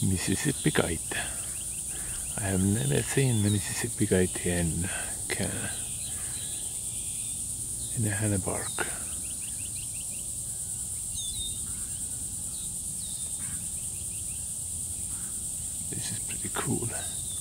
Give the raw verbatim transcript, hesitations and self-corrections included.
Mississippi kite. I have never seen the Mississippi kite here in Canada, in Hanna Park. This is pretty cool.